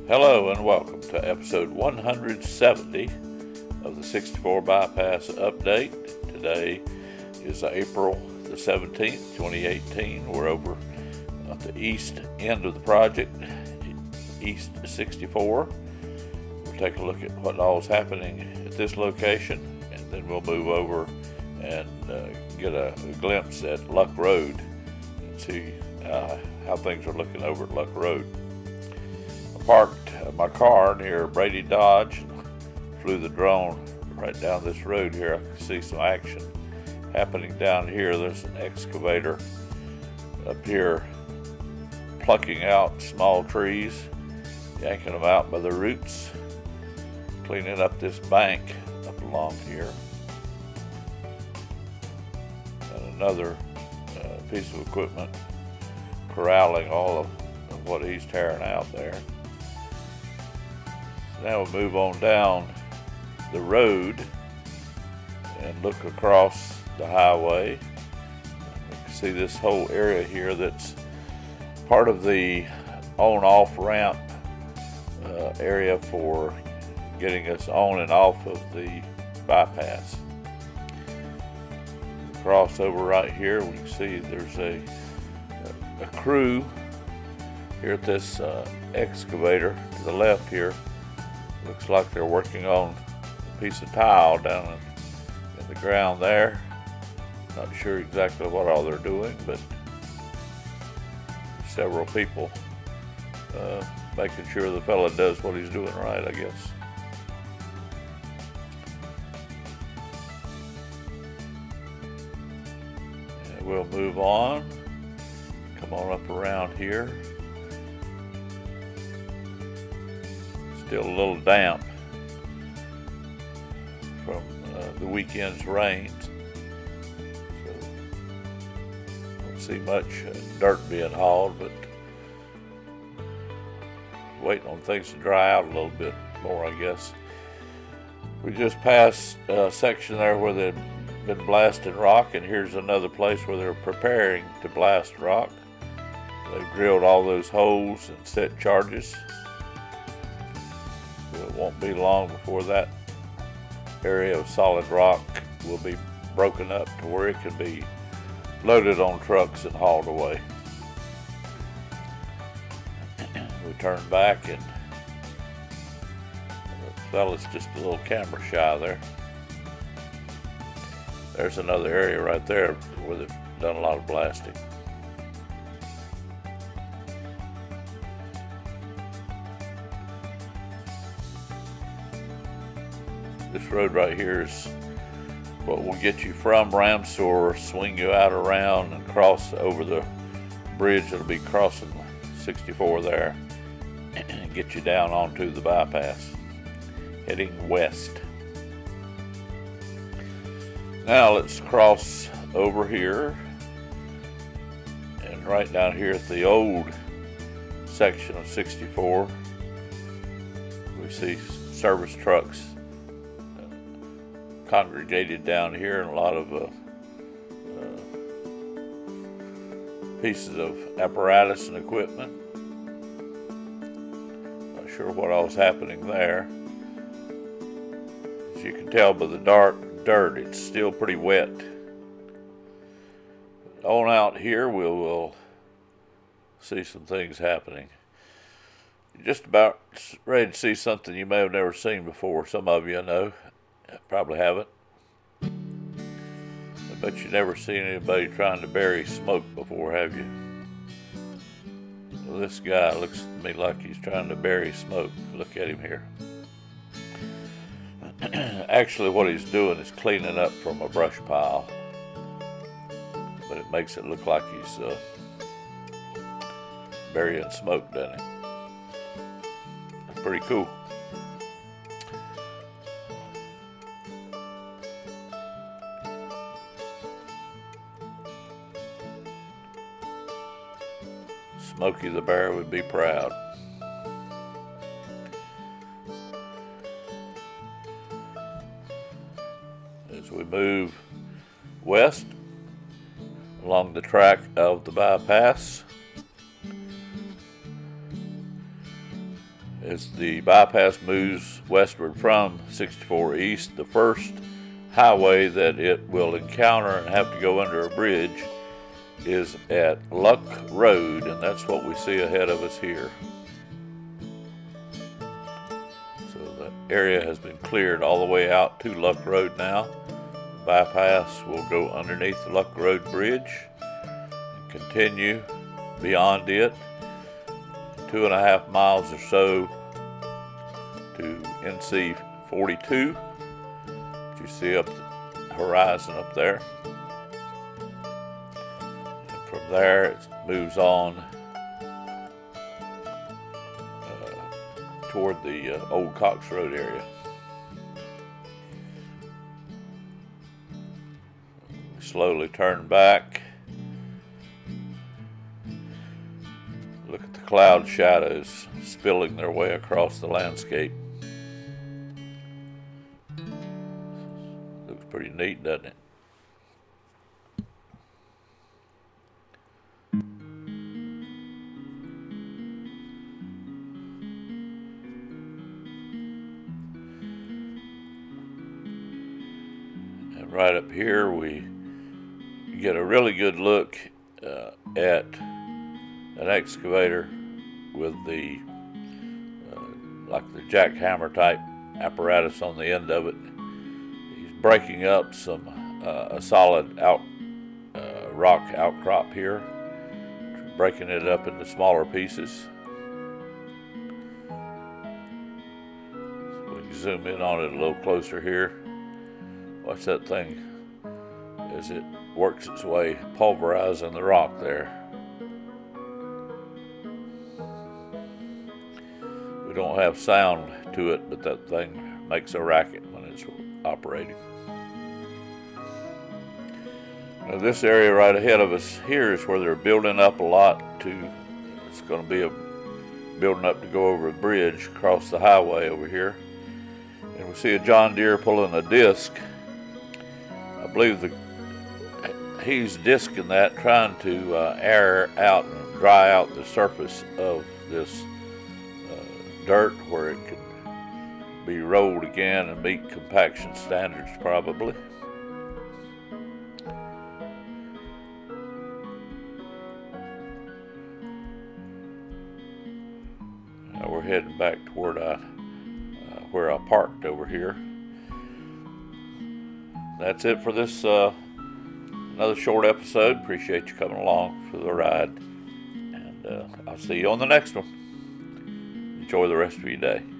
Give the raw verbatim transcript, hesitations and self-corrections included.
Hello and welcome to episode one hundred seventy of the sixty-four Bypass Update. Today is April the seventeenth, twenty eighteen. We're over at the east end of the project, East sixty-four. We'll take a look at what all is happening at this location, and then we'll move over and uh, get a, a glimpse at Luck Road and see uh, how things are looking over at Luck Road. I parked my car near Brady Dodge and flew the drone right down this road here. I can see some action happening down here. There's an excavator up here plucking out small trees, yanking them out by the roots, cleaning up this bank up along here. And another uh, piece of equipment corralling all of, of what he's tearing out there. Now we'll move on down the road and look across the highway. You can see this whole area here that's part of the on-off ramp uh, area for getting us on and off of the bypass. Crossover right here, we can see there's a, a crew here at this uh, excavator to the left here. Looks like they're working on a piece of tile down in, in the ground there. Not sure exactly what all they're doing, but several people uh, making sure the fella does what he's doing right, I guess. And we'll move on. Come on up around here. Still a little damp from uh, the weekend's rains, so don't see much uh, dirt being hauled, but waiting on things to dry out a little bit more, I guess. We just passed a section there where they've been blasting rock, and here's another place where they're preparing to blast rock. They've drilled all those holes and set charges. It won't be long before that area of solid rock will be broken up to where it can be loaded on trucks and hauled away. We turn back, and the fella's just a little camera shy there. There's another area right there where they've done a lot of blasting. This road right here is what will get you from Ramseur, swing you out around and cross over the bridge that'll be crossing sixty-four there and get you down onto the bypass, heading west. Now let's cross over here, and right down here at the old section of sixty-four, we see service trucks congregated down here, and a lot of uh, uh, pieces of apparatus and equipment. Not sure what all is happening there. As you can tell by the dark dirt, it's still pretty wet. On out here, we'll, we'll see some things happening. You're just about ready to see something you may have never seen before. Some of you know. Probably haven't. I bet you never seen anybody trying to bury smoke before, have you? Well, this guy looks to me like he's trying to bury smoke. Look at him here. Actually, what he's doing is cleaning up from a brush pile, but it makes it look like he's uh, burying smoke, doesn't it? That's pretty cool. Smokey the Bear would be proud. As we move west along the track of the bypass, As the bypass moves westward from sixty-four East, the first highway that it will encounter and have to go under a bridge is at Luck Road, and that's what we see ahead of us here. So the area has been cleared all the way out to Luck Road now. The bypass will go underneath the Luck Road Bridge and continue beyond it two and a half miles or so to N C forty-two, which you see up the horizon up there. And from there it moves on uh, toward the uh, old Cox Road area. Slowly turn back. Look at the cloud shadows spilling their way across the landscape. Looks pretty neat, doesn't it? And right up here we get a really good look uh, at an excavator with the uh, like the jackhammer type apparatus on the end of it. He's breaking up some uh, a solid out uh, rock outcrop here, breaking it up into smaller pieces. So we can zoom in on it a little closer here. Watch that thing as it works its way, pulverizing the rock there. We don't have sound to it, but that thing makes a racket when it's operating. Now this area right ahead of us here is where they're building up a lot to, it's going to be a building up to go over a bridge across the highway over here. And we see a John Deere pulling a disc. I believe the he's disking that, trying to uh, air out and dry out the surface of this uh, dirt where it can be rolled again and meet compaction standards probably. Now we're heading back toward I, uh, where I parked over here. That's it for this uh, another short episode. Appreciate you coming along for the ride, and uh, I'll see you on the next one. Enjoy the rest of your day.